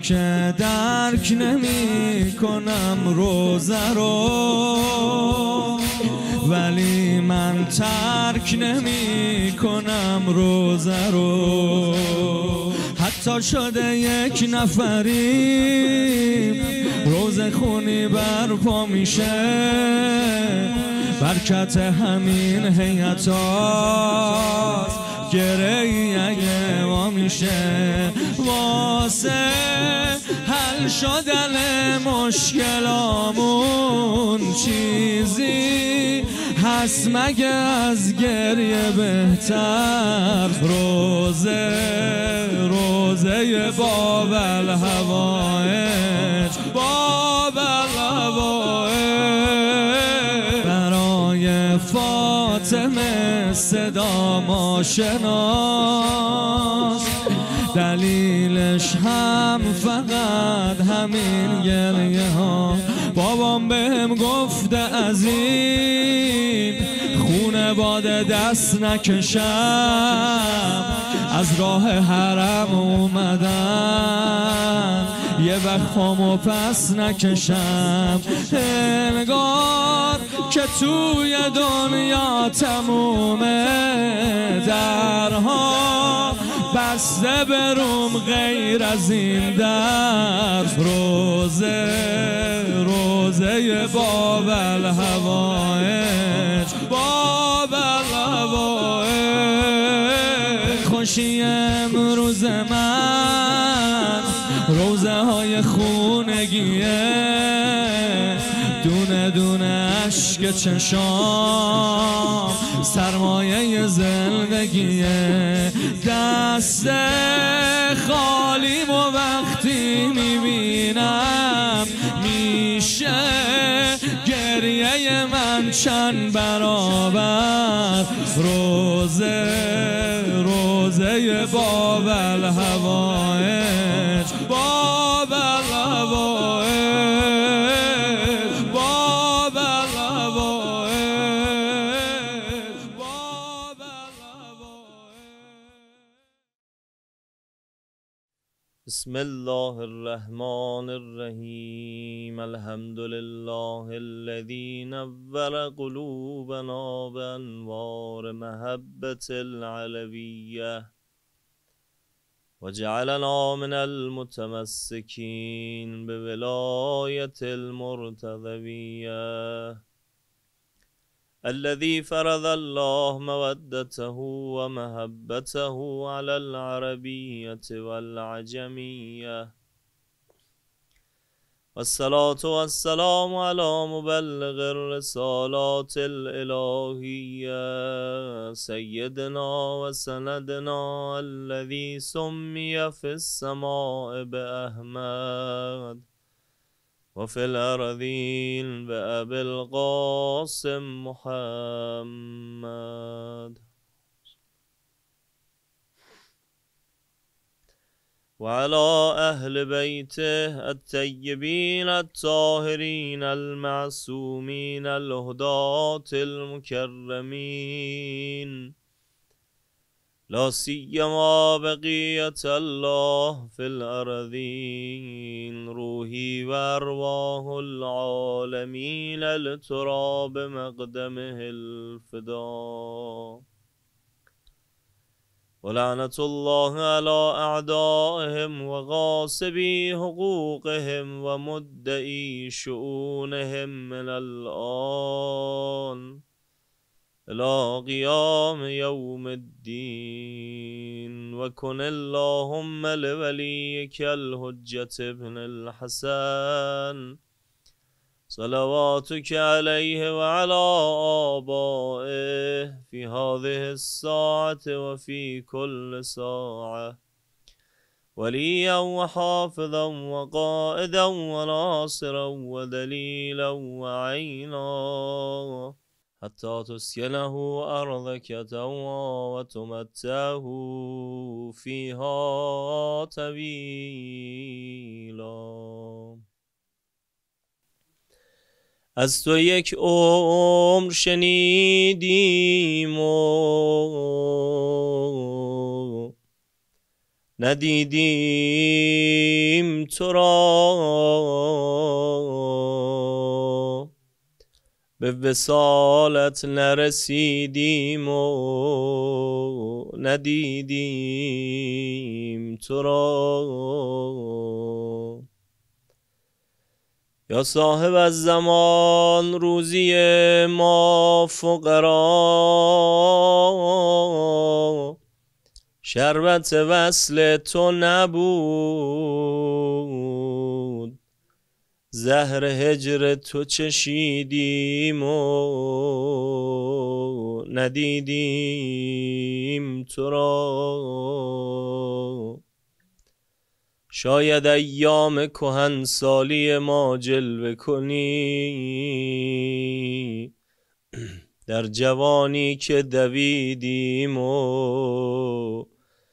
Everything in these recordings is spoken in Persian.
که درک نمی کنم روزه رو، ولی من ترک نمی کنم روزه رو. حتی شده یک نفریم روزه خونی برپا میشه، برکت همین هیئت هاست گریه اگه ما میشه. واسه حل شدن مشکلامون چیزی هست مگه از گریه بهتر؟ روزه باب الهوائج، باب الهوائج. برای فاطمه صدا ما شناس، دلیلش هم فقط همین گریه ها. بابام بهم گفته از این خونه باده دست نکشم، از راه حرم اومدن یه وقت پامو پس نکشم. انگار که توی دنیا تمومه درها بسته بروم غیر از این در. روزه باب الهوائج، باب الهوائج. خوشی امروز من روزه های خونگیه، دونه دونه اشک چشام سرمایه زندگیه. دست خالیم و وقتی میبینم میشه گریه من چند برابر. روزه باب الهوائج، باب الهوائج، باب الهوائج، باب الهوائج. بسم الله الرحمن الرحیم. الحمد لله الذي نور قلوبنا بانوار محبت العلویه وجعلنا من المتمسكين بولاية المرتضوية الذي فرض الله مودته ومحبته على العربية والعجمية. والصلاة والسلام على مبلغ الرسالات الإلهية سيدنا وسندنا الذي سمي في السماء بأحمد وفي الأرضين بأبي القاسم محمد، وعلى أهل بيته الطيبين الطاهرين المعصومين الهداة المكرمين، لا سيما بقية الله في الأرضين. روحي وأرواح العالمين لتراب مقدمه الفداء. ولعنة الله على أعدائهم وغاصبي حقوقهم ومدعي شؤونهم من الآن إلى قيام يوم الدين. وكن اللهم لوليك الحجة ابن الحسن صلواتك عليه وعلى آبائه في هذه الساعة وفي كل ساعة وليا وحافظا وقائدا وناصرا ودليلا وعينا حتى تسكنه أرضك توا وتمتعه فيها طويلا. از تو یک عمر شنیدیم و ندیدیم تو را به وصالت نرسیدیم و ندیدیم تو را. یا صاحب الزمان روزی ما فقرا شربت وصل تو نبود، زهر هجر تو چشیدیم و ندیدیم تو را. شاید ایام کهنسالی ما جلوه کنی در جوانی که دویدیم و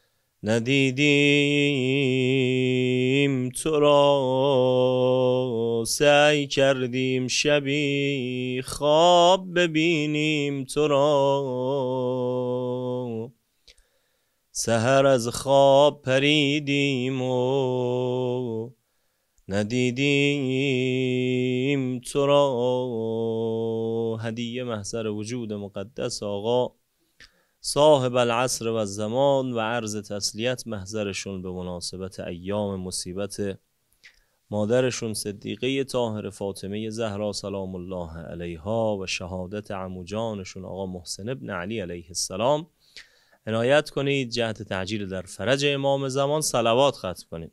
ندیدیم تو را. سعی کردیم شبی خواب ببینیم تو را، سحر از خواب پریدیم و ندیدیم تو را. هدیه محضر وجود مقدس آقا صاحب العصر و الزمان و عرض تسلیت محضرشون به مناسبت ایام مصیبت مادرشون صدیقه طاهره فاطمه زهرا سلام الله علیها و شهادت عمو جانشون آقا محسن ابن علی علیه السلام عنایت کنید جهت تعجیل در فرج امام زمان صلوات ختم کنید.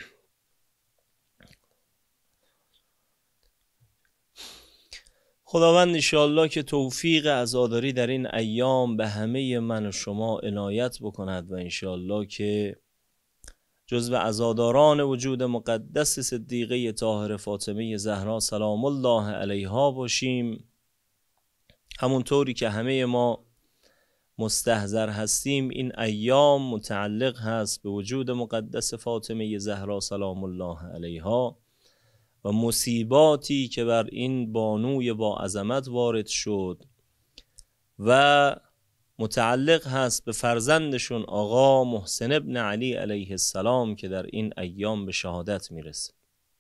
خداوند انشاءالله که توفیق عزاداری در این ایام به همه من و شما عنایت بکند و انشاءالله که جزو عزاداران وجود مقدس صدیقه طاهره فاطمه زهرا سلام الله علیها باشیم، همونطوری که همه ما مستحضر هستیم. این ایام متعلق هست به وجود مقدس فاطمه زهرا سلام الله علیها و مصیباتی که بر این بانوی با عظمت وارد شد و متعلق هست به فرزندشون آقا محسن ابن علی علیه السلام که در این ایام به شهادت میرسه.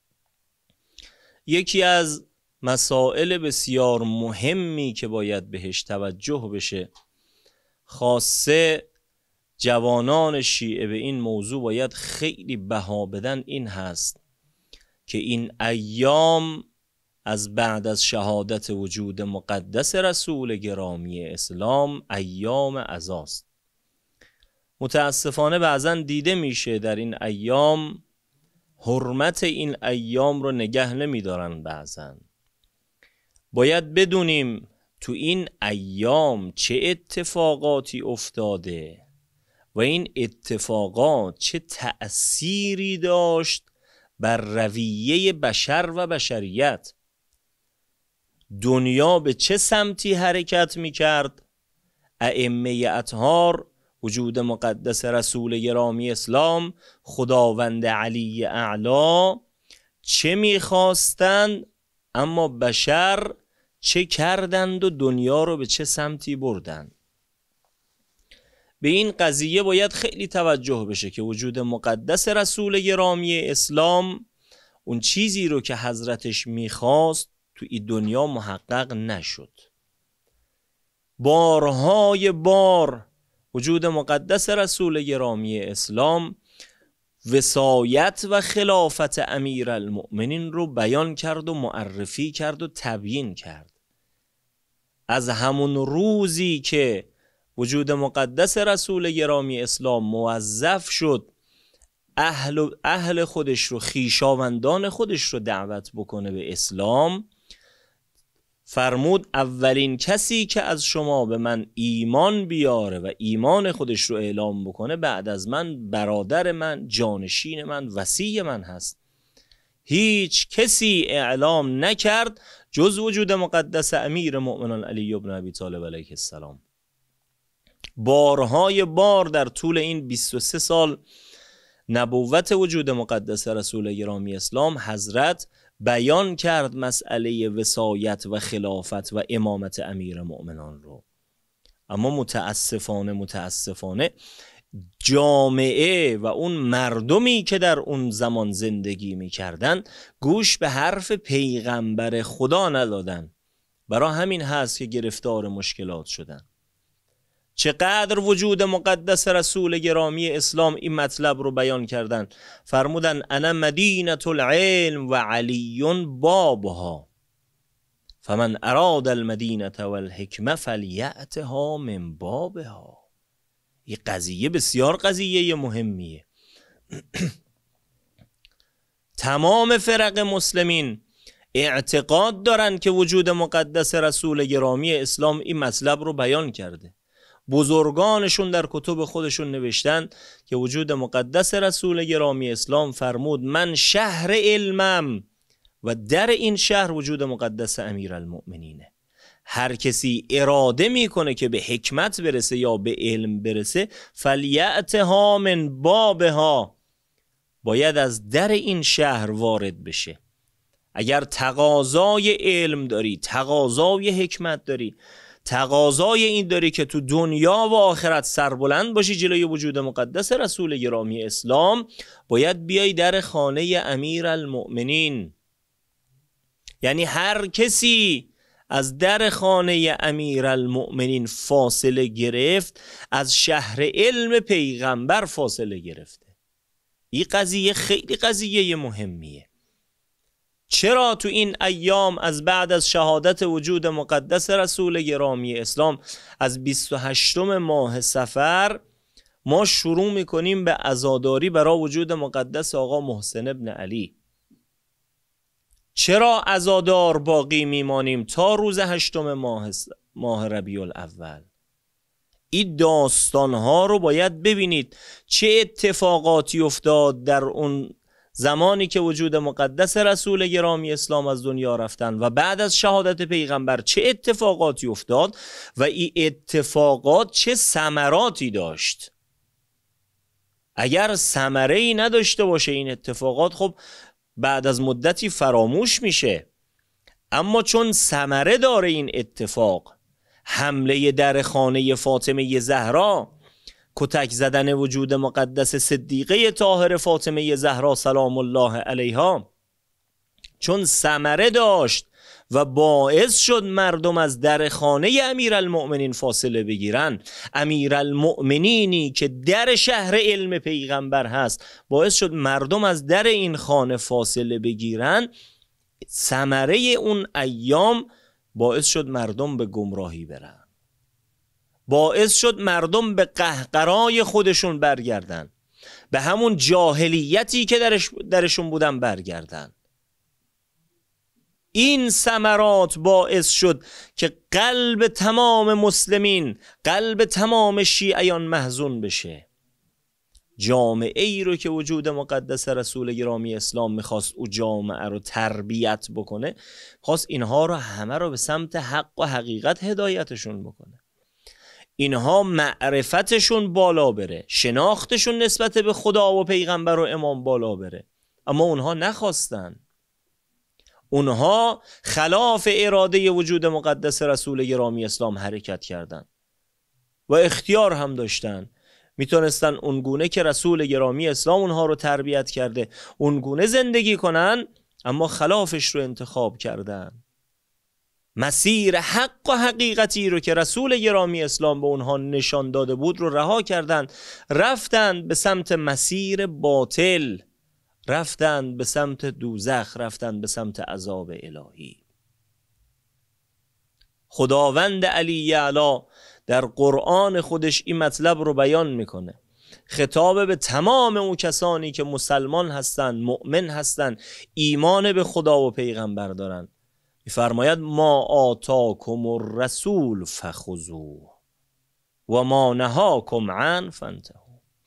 یکی از مسائل بسیار مهمی که باید بهش توجه بشه، خاصه جوانان شیعه به این موضوع باید خیلی بها بدن، این هست که این ایام از بعد از شهادت وجود مقدس رسول گرامی اسلام ایام عزاست. متاسفانه بعضا دیده میشه در این ایام حرمت این ایام رو نگه نمیدارن. بعضا باید بدونیم تو این ایام چه اتفاقاتی افتاده و این اتفاقات چه تأثیری داشت بر رویه بشر و بشریت. دنیا به چه سمتی حرکت میکرد؟ ائمه اطهار وجود مقدس رسول گرامی اسلام خداوند علی اعلی چه میخواستند، اما بشر چه کردند و دنیا رو به چه سمتی بردند. به این قضیه باید خیلی توجه بشه که وجود مقدس رسول گرامی اسلام اون چیزی رو که حضرتش میخواست تو این دنیا محقق نشد. بارهای بار وجود مقدس رسول گرامی اسلام وصایت و خلافت امیرالمؤمنین رو بیان کرد و معرفی کرد و تبیین کرد. از همون روزی که وجود مقدس رسول گرامی اسلام موظف شد اهل خودش رو، خویشاوندان خودش رو دعوت بکنه به اسلام، فرمود اولین کسی که از شما به من ایمان بیاره و ایمان خودش رو اعلام بکنه بعد از من برادر من، جانشین من، وصی من هست. هیچ کسی اعلام نکرد جز وجود مقدس امیر مؤمنان علی بن ابی طالب علیه السلام. بارهای بار در طول این 23 سال نبوت وجود مقدس رسول گرامی اسلام حضرت بیان کرد مسئله وصایت و خلافت و امامت امیر مؤمنان رو. اما متاسفانه جامعه و اون مردمی که در اون زمان زندگی میکردن گوش به حرف پیغمبر خدا ندادن. برای همین هست که گرفتار مشکلات شدن. چقدر وجود مقدس رسول گرامی اسلام این مطلب رو بیان کردن. فرمودن انا مدینة العلم و علی بابها فمن اراد المدینة والحکمة فلیأتها من بابها. این قضیه بسیار قضیه مهمیه. تمام فرق مسلمین اعتقاد دارن که وجود مقدس رسول گرامی اسلام این مطلب رو بیان کرده. بزرگانشون در کتب خودشون نوشتن که وجود مقدس رسول گرامی اسلام فرمود من شهر علمم و در این شهر وجود مقدس امیرالمؤمنینه. هر کسی اراده میکنه که به حکمت برسه یا به علم برسه فلیأتها من بابها، باید از در این شهر وارد بشه. اگر تقاضای علم داری، تقاضای حکمت داری، تقاضای این داری که تو دنیا و آخرت سربلند باشی جلوی وجود مقدس رسول گرامی اسلام، باید بیای در خانه امیرالمؤمنین. یعنی هر کسی از در خانه امیرالمؤمنین فاصله گرفت از شهر علم پیغمبر فاصله گرفته. این قضیه خیلی قضیه مهمیه. چرا تو این ایام از بعد از شهادت وجود مقدس رسول گرامی اسلام از 28 ماه صفر ما شروع میکنیم به عزاداری برای وجود مقدس آقا محسن ابن علی؟ چرا عزادار باقی میمانیم تا روز 8 ماه ربیع الاول؟ این داستانها رو باید ببینید چه اتفاقاتی افتاد در اون زمانی که وجود مقدس رسول گرامی اسلام از دنیا رفتن و بعد از شهادت پیغمبر چه اتفاقاتی افتاد و این اتفاقات چه ثمراتی داشت. اگر ثمره‌ای نداشته باشه این اتفاقات، خب بعد از مدتی فراموش میشه. اما چون ثمره داره این اتفاق، حمله در خانه فاطمه زهرا، کتک زدن وجود مقدس صدیقه طاهر فاطمه زهرا سلام الله علیها، چون ثمره داشت و باعث شد مردم از در خانه امیرالمؤمنین فاصله بگیرن، امیرالمؤمنینی که در شهر علم پیغمبر هست باعث شد مردم از در این خانه فاصله بگیرن، ثمره اون ایام باعث شد مردم به گمراهی برن، باعث شد مردم به قهقرای خودشون برگردن، به همون جاهلیتی که درشون بودن برگردن. این ثمرات باعث شد که قلب تمام مسلمین، قلب تمام شیعیان محزون بشه. جامعه ای رو که وجود مقدس رسول گرامی اسلام میخواست او جامعه رو تربیت بکنه، خواست اینها رو همه رو به سمت حق و حقیقت هدایتشون بکنه، اینها معرفتشون بالا بره، شناختشون نسبت به خدا و پیغمبر و امام بالا بره. اما اونها نخواستن. اونها خلاف اراده وجود مقدس رسول گرامی اسلام حرکت کردند و اختیار هم داشتن. میتونستن اونگونه که رسول گرامی اسلام اونها رو تربیت کرده اونگونه زندگی کنن، اما خلافش رو انتخاب کردن. مسیر حق و حقیقتی رو که رسول گرامی اسلام به اونها نشان داده بود رو رها کردن، رفتن به سمت مسیر باطل، رفتن به سمت دوزخ، رفتن به سمت عذاب الهی. خداوند علی اعلی در قرآن خودش این مطلب رو بیان میکنه، خطاب به تمام اون کسانی که مسلمان هستن، مؤمن هستن، ایمان به خدا و پیغمبر دارن. میفرماید ما آتاکم الرسول فخذوه و ما نهاکم عنه فانتهوا.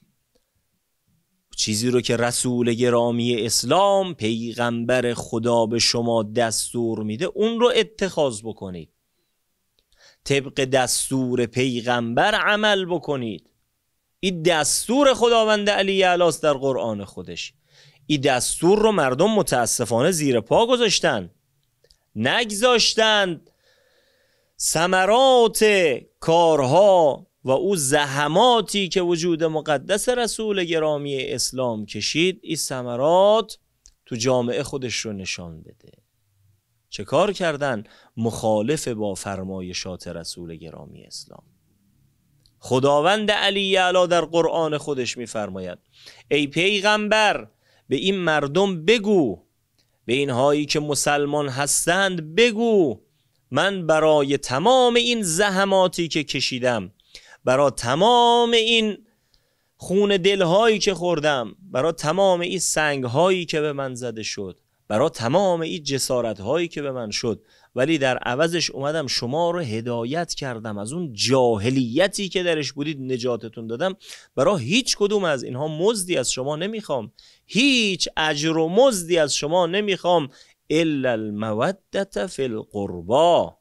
چیزی رو که رسول گرامی اسلام، پیغمبر خدا به شما دستور میده اون رو اتخاذ بکنید، طبق دستور پیغمبر عمل بکنید. این دستور خداوند علی اعلی در قرآن خودش. این دستور رو مردم متاسفانه زیر پا گذاشتن، نگذاشتند ثمرات کارها و او زحماتی که وجود مقدس رسول گرامی اسلام کشید، این ثمرات تو جامعه خودش رو نشان بده. چه کار کردن؟ مخالف با فرمایشات رسول گرامی اسلام. خداوند علی اعلی در قرآن خودش میفرماید ای پیغمبر به این مردم بگو، به اینهایی که مسلمان هستند بگو، من برای تمام این زحماتی که کشیدم، برای تمام این خون دلهایی که خوردم، برای تمام این سنگهایی که به من زده شد، برای تمام این جسارتهایی که به من شد، ولی در عوضش اومدم شما رو هدایت کردم، از اون جاهلیتی که درش بودید نجاتتون دادم. برای هیچ کدوم از اینها مزدی از شما نمیخوام، هیچ اجر و مزدی از شما نمیخوام، الا المودة فی القربا،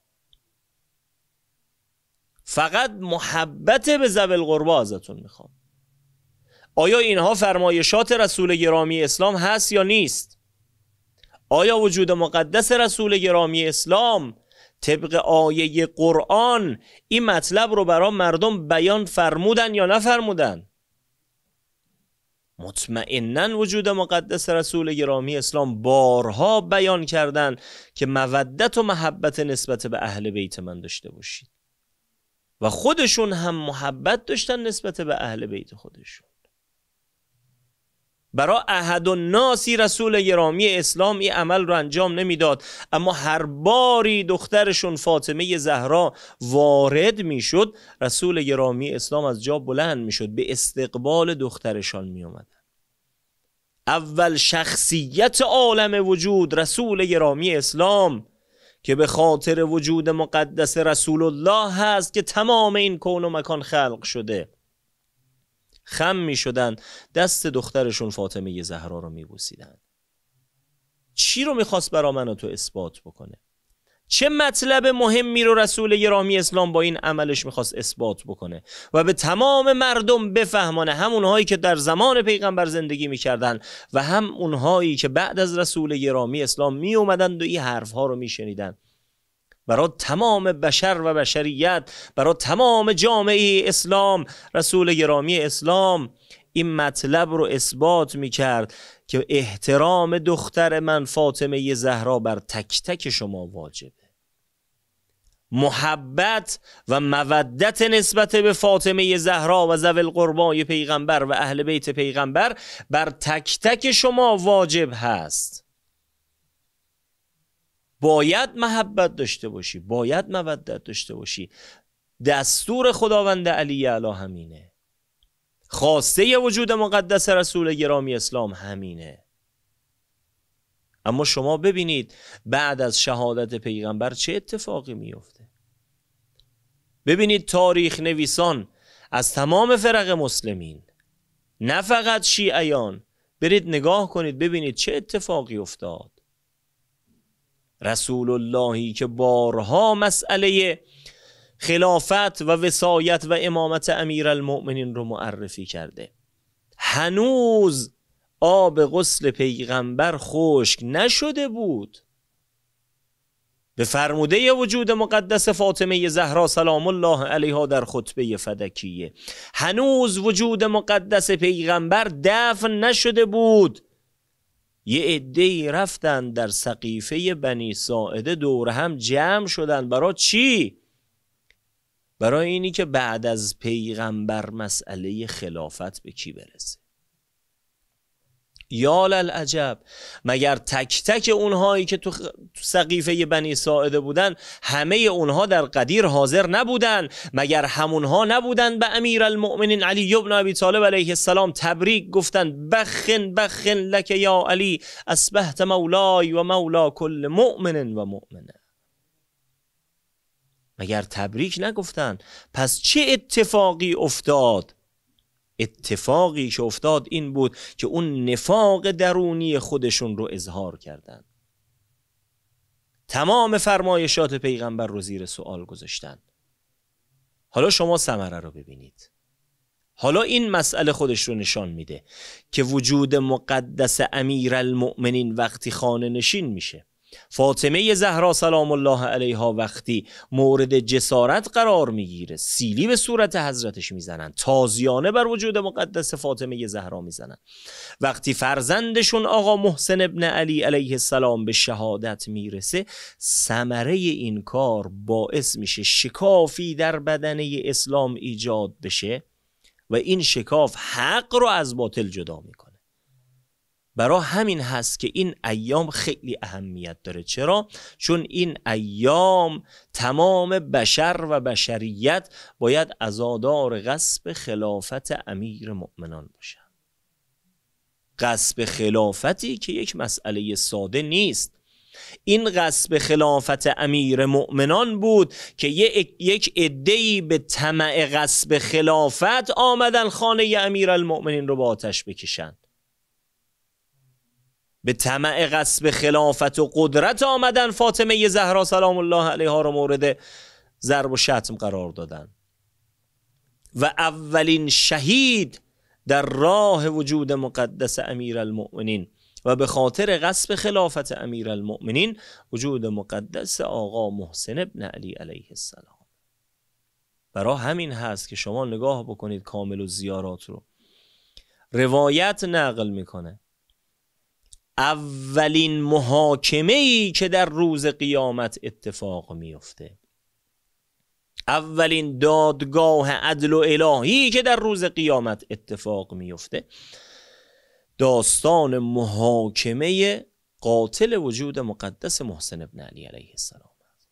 فقط محبت به ذوی القربا ازتون میخوام. آیا اینها فرمایشات رسول گرامی اسلام هست یا نیست؟ آیا وجود مقدس رسول گرامی اسلام طبق آیه قرآن این مطلب رو برای مردم بیان فرمودن یا نفرمودن؟ مطمئناً وجود مقدس رسول گرامی اسلام بارها بیان کردن که مودت و محبت نسبت به اهل بیت من داشته باشید و خودشون هم محبت داشتن نسبت به اهل بیت خودشون. برای احد الناسی رسول گرامی اسلام این عمل رو انجام نمیداد، اما هر باری دخترشون فاطمه زهرا وارد میشد، رسول گرامی اسلام از جا بلند میشد، به استقبال دخترشان میومدن. اول شخصیت عالم وجود رسول گرامی اسلام که به خاطر وجود مقدس رسول الله هست که تمام این کون و مکان خلق شده، خم می شدن، دست دخترشون فاطمه زهرا رو می بوسیدن. چی رو می خواست برا من و تو اثبات بکنه؟ چه مطلب مهمی رو رسول گرامی اسلام با این عملش می خواست اثبات بکنه و به تمام مردم بفهمانه، هم اونهایی که در زمان پیغمبر زندگی می کردن و هم اونهایی که بعد از رسول گرامی اسلام می اومدن و این حرف ها رو می شنیدن. برای تمام بشر و بشریت، برای تمام جامعه اسلام، رسول گرامی اسلام این مطلب رو اثبات میکرد که احترام دختر من فاطمه زهرا بر تک تک شما واجبه. محبت و مودت نسبت به فاطمه زهرا و ذوی القربای پیغمبر و اهل بیت پیغمبر بر تک تک شما واجب هست. باید محبت داشته باشی، باید مودت داشته باشی. دستور خداوند علی اعلی همینه، خواسته وجود مقدس رسول گرامی اسلام همینه. اما شما ببینید بعد از شهادت پیغمبر چه اتفاقی میفته. ببینید تاریخ نویسان از تمام فرق مسلمین، نه فقط شیعیان، برید نگاه کنید ببینید چه اتفاقی افتاد. رسول اللهی که بارها مسئله خلافت و وصایت و امامت امیرالمؤمنین رو معرفی کرده، هنوز آب غسل پیغمبر خشک نشده بود. به فرموده وجود مقدس فاطمه زهرا سلام الله علیها در خطبه فدکیه، هنوز وجود مقدس پیغمبر دفن نشده بود. یه عده‌ای رفتن در سقیفه بنی ساعده دور هم جمع شدن. برای چی؟ برای اینی که بعد از پیغمبر مسئله خلافت به کی برسه. یا للعجب، مگر تک تک اونهایی که تو سقیفه بنی ساعده بودن همه اونها در قدیر حاضر نبودن؟ مگر همونها نبودن به امیرالمؤمنین علی بن ابی طالب علیه السلام تبریک گفتن بخن بخن لک یا علی اصبحت مولای و مولا کل مؤمن و مؤمنه؟ مگر تبریک نگفتن؟ پس چه اتفاقی افتاد؟ اتفاقی که افتاد این بود که اون نفاق درونی خودشون رو اظهار کردن، تمام فرمایشات پیغمبر رو زیر سوال گذاشتن. حالا شما ثمره رو ببینید. حالا این مسئله خودش رو نشان میده که وجود مقدس امیرالمؤمنین وقتی خانه نشین میشه، فاطمه زهرا سلام الله علیها وقتی مورد جسارت قرار میگیره، سیلی به صورت حضرتش میزنن، تازیانه بر وجود مقدس فاطمه زهرا میزنن. وقتی فرزندشون آقا محسن ابن علی علیه السلام به شهادت میرسه، ثمره این کار باعث میشه شکافی در بدنه اسلام ایجاد بشه و این شکاف حق رو از باطل جدا میکنه. برای همین هست که این ایام خیلی اهمیت داره. چرا؟ چون این ایام تمام بشر و بشریت باید عزادار غصب خلافت امیر مؤمنان باشن. غصب خلافتی که یک مسئله ساده نیست. این غصب خلافت امیر مؤمنان بود که یک عده‌ای به طمع غصب خلافت آمدن خانه امیر المؤمنین رو با آتش بکشند. به طمع غصب خلافت و قدرت آمدن فاطمه زهرا سلام الله علیها رو مورد ضرب و شتم قرار دادن و اولین شهید در راه وجود مقدس امیر المؤمنین و به خاطر غصب خلافت امیر المؤمنین وجود مقدس آقا محسن ابن علی علیه السلام. برای همین هست که شما نگاه بکنید کامل و زیارات رو، روایت نقل میکنه اولین محاکمه‌ای که در روز قیامت اتفاق میفته، اولین دادگاه عدل و الهی که در روز قیامت اتفاق میفته، داستان محاکمه قاتل وجود مقدس محسن ابن علی علیه السلام.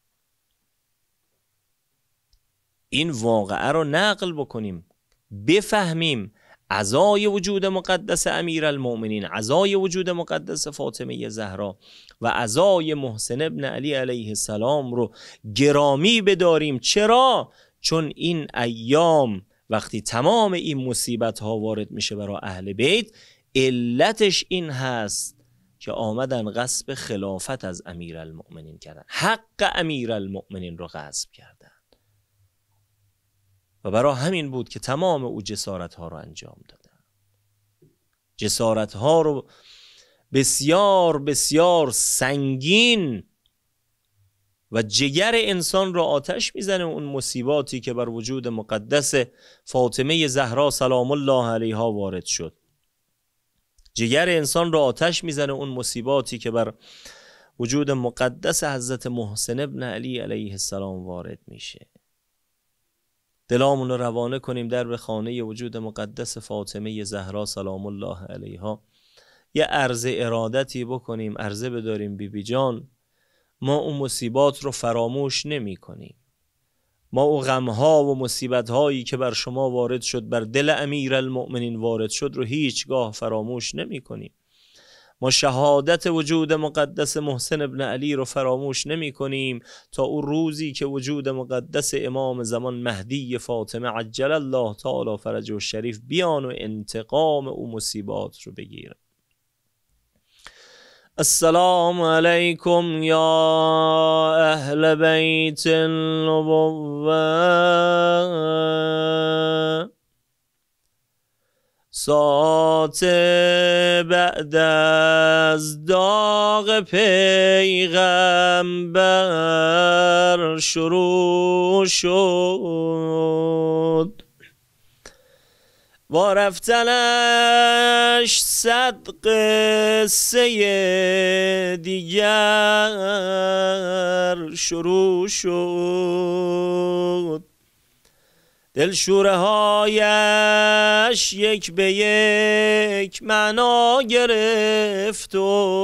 این واقعه رو نقل بکنیم، بفهمیم عزای وجود مقدس امیر المؤمنین، عزای وجود مقدس فاطمه زهرا و عزای محسن ابن علی علیه السلام رو گرامی بداریم. چرا؟ چون این ایام وقتی تمام این مصیبت ها وارد میشه برای اهل بیت، علتش این هست که آمدن غصب خلافت از امیر المؤمنین کردن، حق امیر المؤمنین رو غصب کردن و برای همین بود که تمام او جسارت ها رو انجام دادن. جسارت ها رو بسیار بسیار سنگین و جگر انسان را آتش میزنه. اون مصیباتی که بر وجود مقدس فاطمه زهرا سلام الله علیها وارد شد، جگر انسان را آتش میزنه. اون مصیباتی که بر وجود مقدس حضرت محسن ابن علی علیه السلام وارد میشه. دلامون رو روانه کنیم در به خانه وجود مقدس فاطمه زهرا سلام الله علیها، یه عرض ارادتی بکنیم، عرضه بداریم بیبی جان ما اون مصیبات رو فراموش نمی کنیم، ما اون غمها و مصیبتهایی که بر شما وارد شد، بر دل امیر المؤمنین وارد شد رو هیچگاه فراموش نمی کنیم، ما شهادت وجود مقدس محسن ابن علی رو فراموش نمی کنیم تا اون روزی که وجود مقدس امام زمان مهدی فاطمه عجل الله تعالی فرجه الشریف بیان و انتقام اون مصیبات رو بگیره. السلام علیکم یا اهل بیت النبوة، ساعت بعد از داغ پیغمبر شروع شد و رفتنش 100 قصه دیگر شروع شد. دلشوره هایش یک به یک معنا گرفت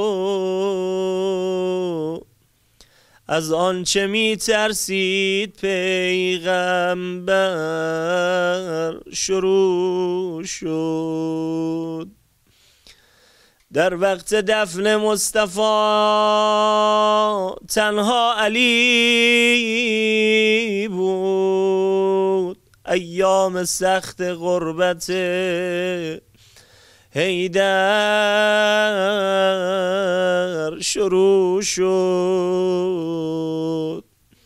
و از آنچه می ترسید پیغمبر شروع شد. در وقت دفن مصطفی تنها علی بود. ایام سخت غربت حیدر شروع شد.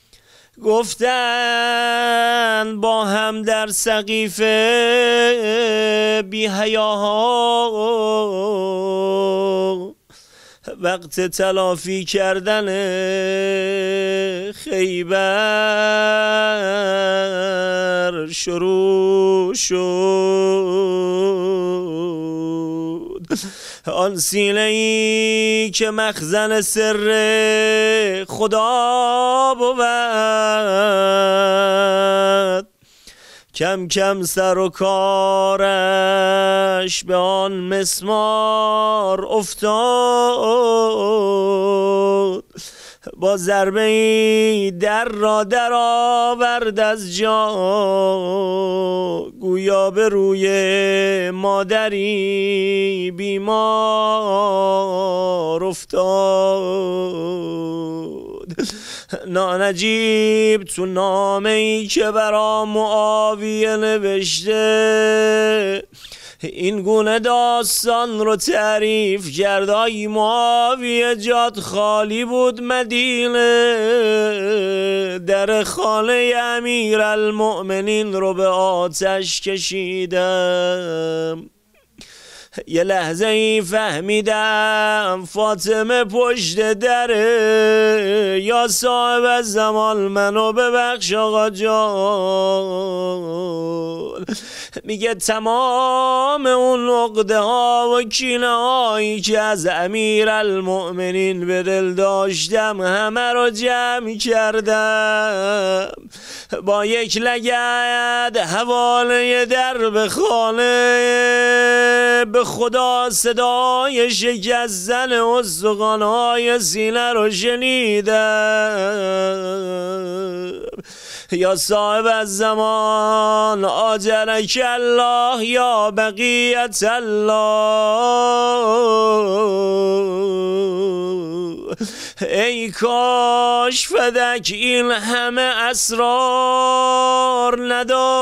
گفتن با هم در سقیفه بی حیاها وقت تلافی کردن خیبر شروع شد. آن سینه‌ای که مخزن سر خدا بود، کم کم سر و کارش به آن مسمار افتاد. با ضربه‌ای در را در آورد از جا، گویا به روی مادری بیمار افتاد. نانجیب تو نامه‌ای که برا معاویه نوشته این گونه داستان رو تعریف کرد. آی معاویه جات خالی بود مدینه، در خانه امیرالمؤمنین رو به آتش کشیدم. یه لحظه ای فهمیدم فاطمه پشت دره. یا صاحب الزمان منو ببخش آقا جان. میگه تمام اون عقده ها و کینه هایی که از امیرالمؤمنین به دل داشتم همه رو جمع کردم، با یک لگد حواله در به خانه به خدا صدای شکستن استخوان‌های سینه رو شنیدم. یا صاحب الزمان آجرک الله یا بقیت الله. ای کاش فدک این همه اسرار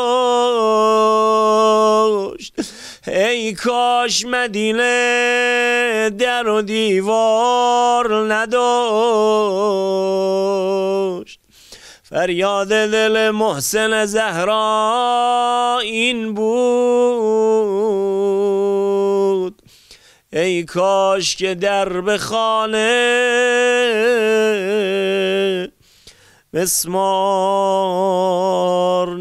نداشت. ای کاش مدینه در و دیوار نداشت. فریاد دل محسن زهرا این بود، ای کاش که در به خانه مسمار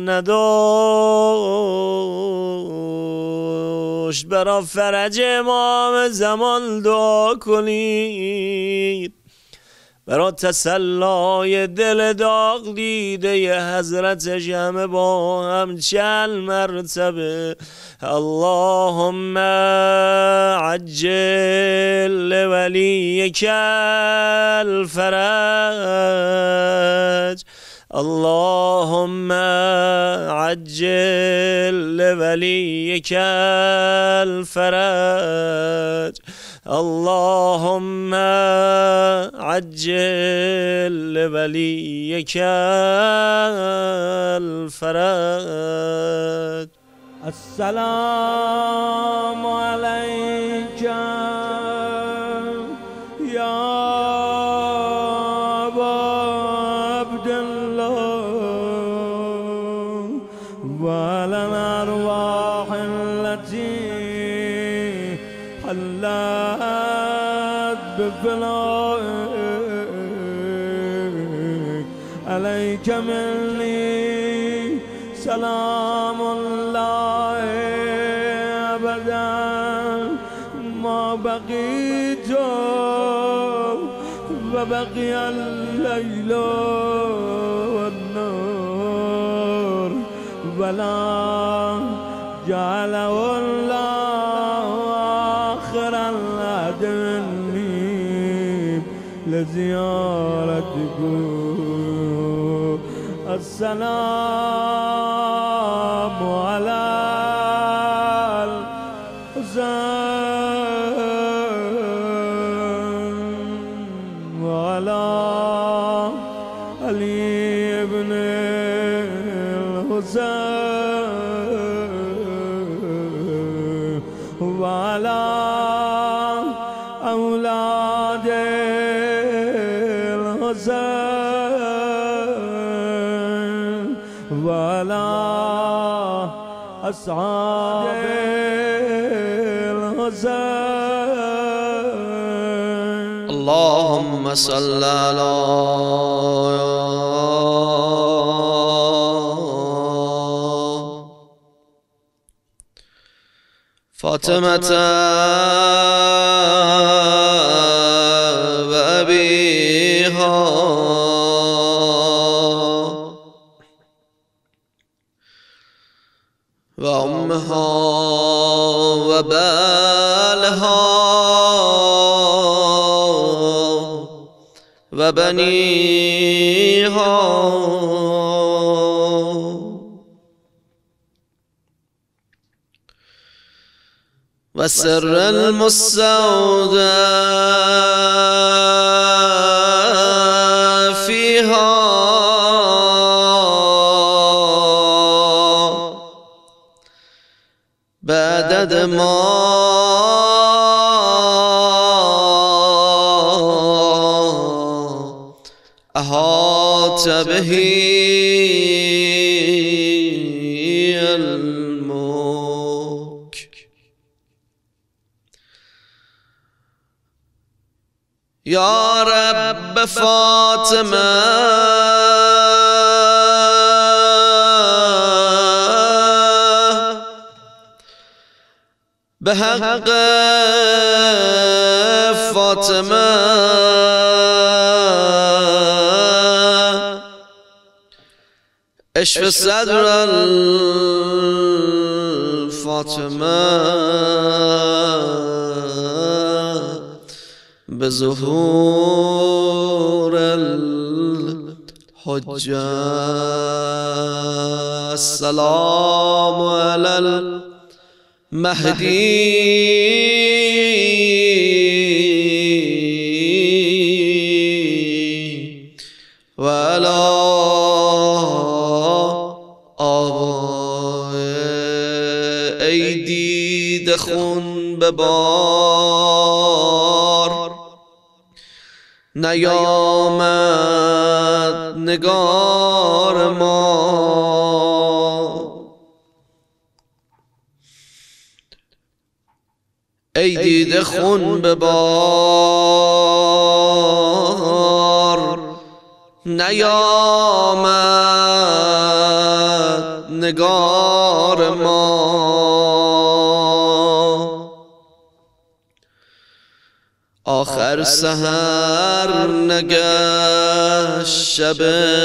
نداشت. برا فرج امام زمان دعا کنید، برا تسلای دل داغ دیده حضرتش همه با هم چند مرتبه اللهم عجل لولیک الفرج، اللهم عجل لولیک الفرج، اللهم عجل لولیک الفرج. السلام علیک یا ابا عبدالله و علی الارواح التي حلت بفنائك، عليك مني سلام الله أبدا ما بقيت وبقي الليل والنور، ولا جعله الله آخر العهد مني لزيارتكم. السلام على الحسين وعلى علي بن الحسين وعلى أولاد الحسين وعلى أصحاب الحسين. اللهم صل على فاطمة وأبيها وأمها وبالها وبنيها وسر المستودع فيها بعدد ما أحاط به الملك يا رب فاطمة بحق فاطمة اشف صدر الفاطمة بظهور الحجة السلام على المهدي وعلى آباء أيدي دخون ببار نیامد نگار ما ای دیده خون ببار نیامد نگار ما آخر سحر نگشت شب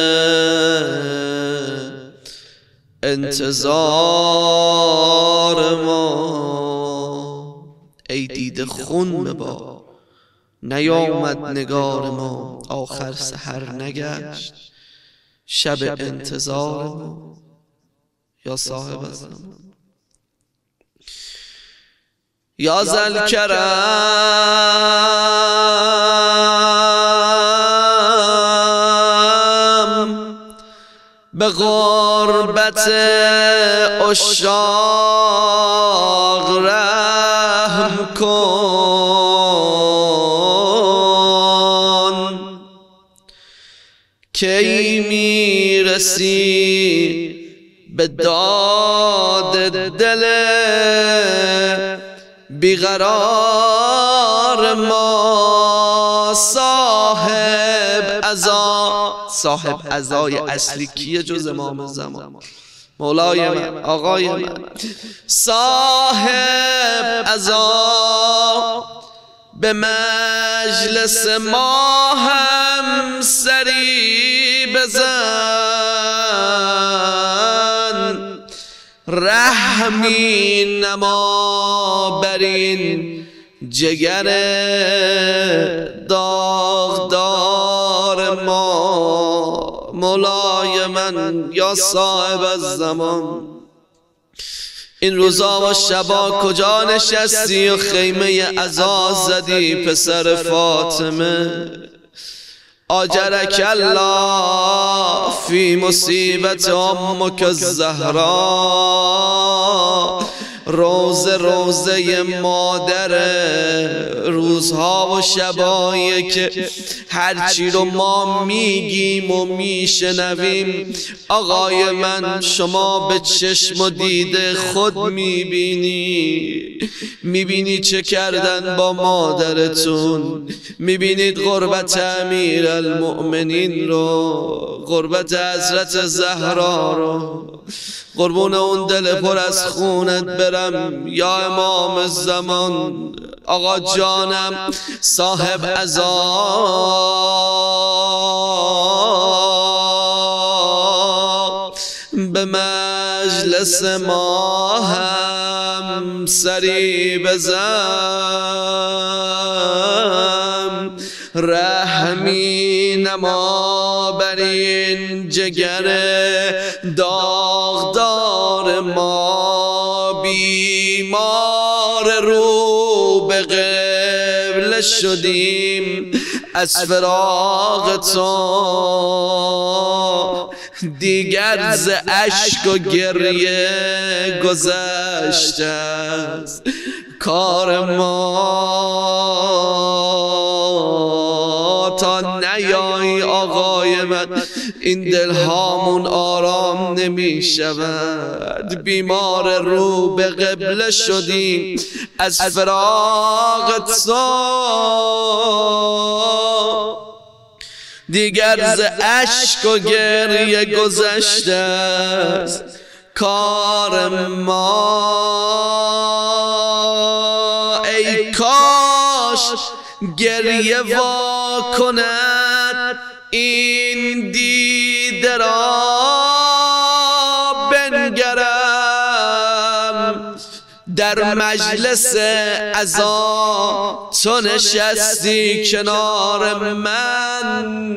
انتظار ما ای دیده خون ببار نیامد نگار ما آخر سحر نگشت شب انتظار ما یا صاحب الزمان یا ذل کرم به غربت عشاق رحم کن کی میرسی به داد دل بیقرار ما صاحب عزای اصلی کیه جز امام زمان مولای من آقای من صاحب عزا به مجلس ما هم سری بزن رحمی نما برین جگر داغدار ما مولای من یا صاحب الزمان این روزا و شبا کجا نشستی و خیمه عزا زدی پسر فاطمه آجرک الله فی مصیبت امک الزهرا روزه مادره، روزها و شبایی که هرچی رو ما میگیم و میشنویم آقای من شما به چشم و دیده خود میبینی چه کردن با مادرتون، میبینید غربت امیرالمؤمنین رو، غربت حضرت زهرا رو. قربون اون دل پر از خونت برم یا امام الزمان، آقا جانم صاحب عزا، به مجلس ما هم سری بزن، رحمی نما بر این جگر داغدار ما، بیمار رو به قبله شدیم از فراق تو، دیگر ز اشک و گریه گذشته است کار ما، تا نیایی آقای من این دلهامون آرام نمی شود، بیمار رو به قبله شدیم از فراق تو، دیگر ز اشک و گریه گذشته است کار ما، ای کاش گریه وا کند این دیده را بنگرم، در مجلس عزا تو نشستی کنار من،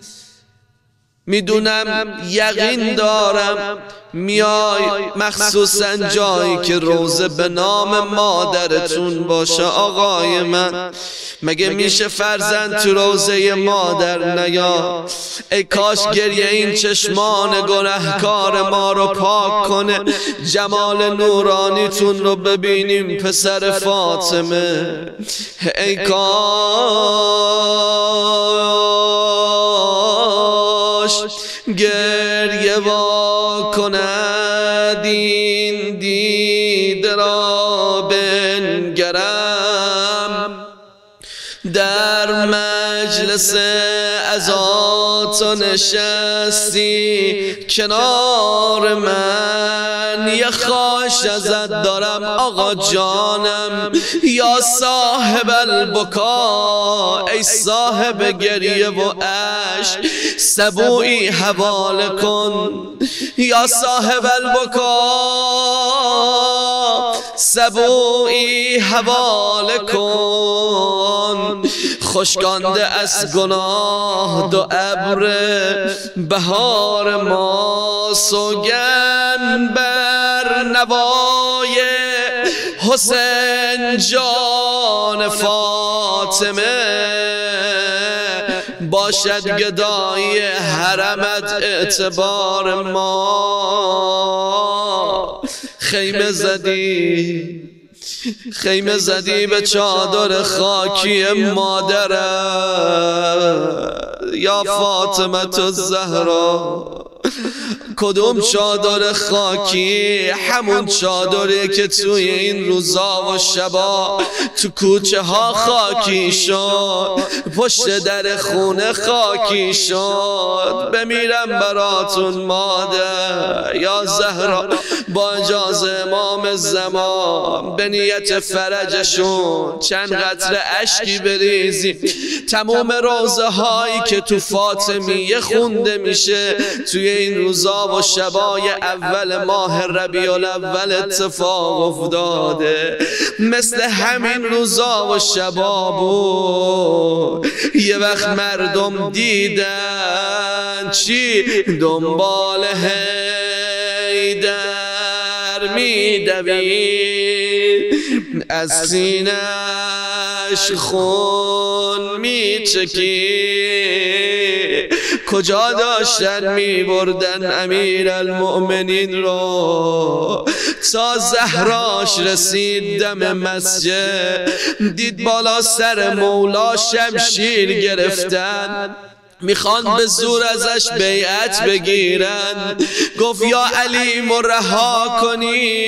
میدونم یقین دارم میای مخصوصا جایی که روزه به نام مادرتون باشه آقای من، مگه میشه فرزند تو روزه مادر نیا؟ ای کاش گریه این چشمان گنهکار ما رو پاک کنه، جمال نورانیتون رو ببینیم پسر فاطمه، ای کاش گریه وا کند این دیده را بنگرم، در مجلس عزا تو نشستی کنار من، یه خواهش ازت دارم آقا جانم یا صاحب البکا، ای صاحب گریه و عشق سبویی حواله کن، یا صاحب البکا سبویی حواله کن، خشکانده از گناه دو ابر بهار ما، سوگند بر نوای حسین جان فاطمه، باشد گدای حرمت اعتبار ما، خیمه زدی به چادر خاکی مادرت یا فاطمه الزهرا، کدوم چادر خاکی؟ همون چادری که توی این روزا و شبا تو کوچه ها خاکی شد، پشت در خونه خاکی شد، بمیرم براتون مادر یا زهرا، با اجازه امام زمان به نیت فرجشون چند قطره اشکی بریزیم، تمام روزه هایی که تو فاطمیه خونده میشه توی این روزا و شبای اول ماه ربیع الاول اتفاق افتاده، مثل همین روزا و شبا بود یه وقت مردم دیدن چی دنبال حیدر میدوید، از سینه‌اش خون میچکید، کجا داشتن می بردن امیرالمؤمنین رو تا زهراش رسید دم مسجد، دید بالا سر مولا شمشیر گرفتن، میخوان به زور ازش بیعت بگیرن. گفت یا علی مرها کنی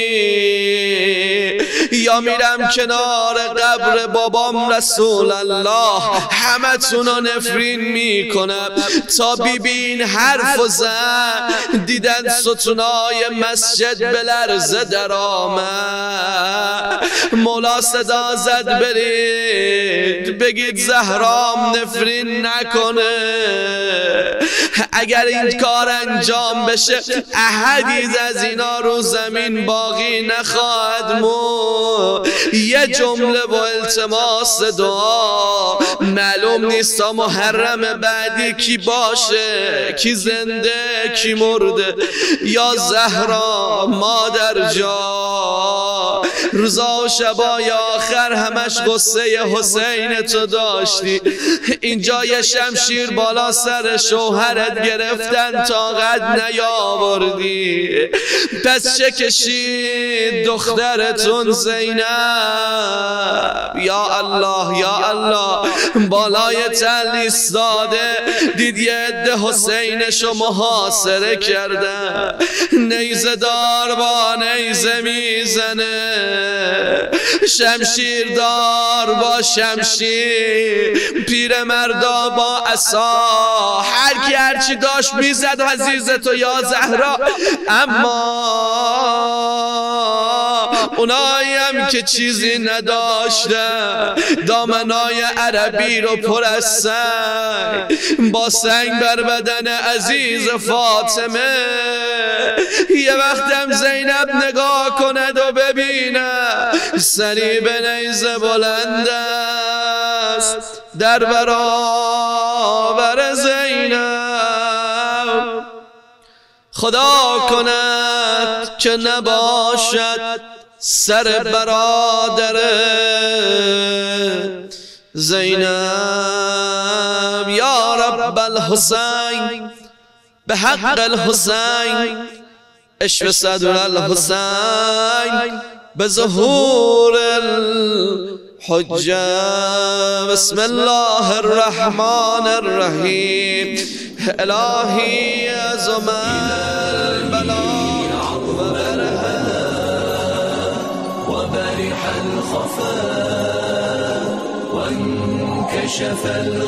یا میرم کنار قبر بابام رسول الله همه تونو نفرین میکنم. تا بیبین حرف و زن دیدن ستونای مسجد به لرزه در آمد. مولا صدا زد برید بگید زهرام نفرین نکنه، اگر این کار انجام بشه احدی از اینا رو زمین باقی نخواهد مون. یه جمله و التماس دعا، معلوم نیست تا محرم بعدی کی باشه، کی زنده کی مرده. یا زهرا مادر جا، روزا و شبای آخر همش غصه حسین تو داشتی، اینجا یه شمشیر بالا سر شوهرت گرفتن طاقت نیاوردی، پس چه کشید دخترتون زینب. یا الله یا الله، بالای تل ایستاده دید یه عده حسینشو محاصره کردن، نیزه دار با نیزه میزنه، شمشیر دار با شمشیر، پیر مردا با عصا، هر کی هرچی داشت میزد عزیزتو یا زهرا. اما اونایی هم که چیزی نداشتن دامنای عربی رو پر از سنگ، با سنگ بر بدن عزیز فاطمه. یه وقتم زینب نگاه کند و ببینه سری به نیزه بلند است در برابر زینب. خدا کند که نباشد سر برادر زینب. یا رب الحسین به حق الحسین اشف صدر الحسین به ظهور الحجه. بسم الله الرحمن الرحیم. الهی از من البلا وبرح الخفاء وانكشف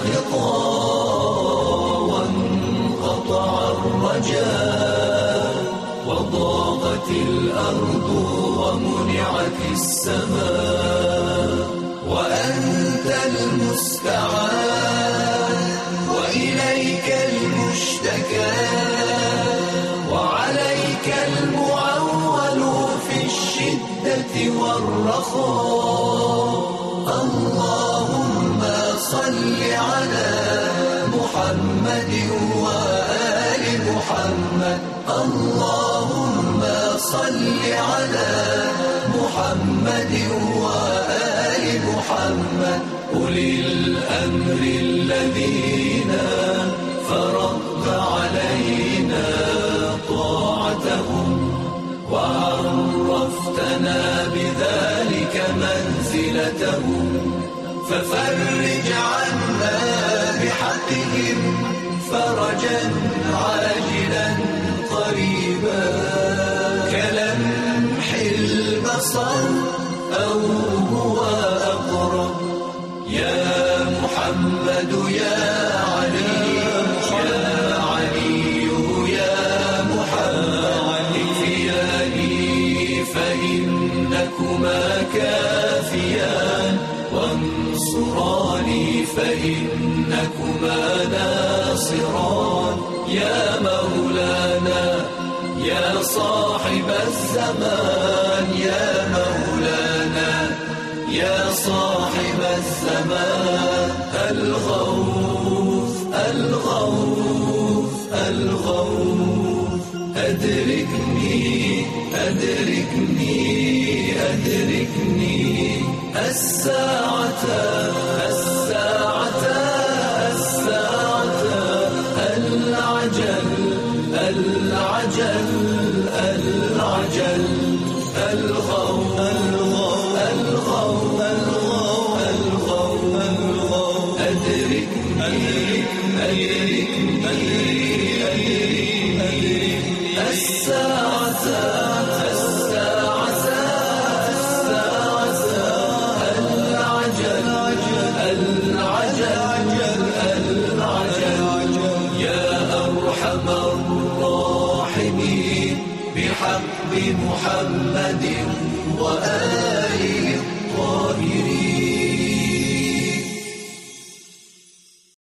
الغطاء وانقطع الرجاء وضاقت الأرض ومنعت السماء وأنت المستعان وإليك المشتكى وعليك المعول في الشدة والرخاء. اللهم صل على محمد وآل محمد. اللهم صل على محمد وآل محمد أولي الأمر الذين فرضت علينا طاعتهم وعرفتنا بذلك منزلتهم، ففرج عنا بحقهم فرجا عاجلا قريبا كلمح البصر أو هو أقرب. يا محمد يا علي يا علي يا محمد اكفياني فإنكما كافيان وانصراني فإنكما ناصران. يا مولانا يا صاحب الزمان يا مولانا يا صاحب الزمان الغوث الغوث الغوث. أدركني أدركني أدركني الساعة الساعة الساعة بحق محمد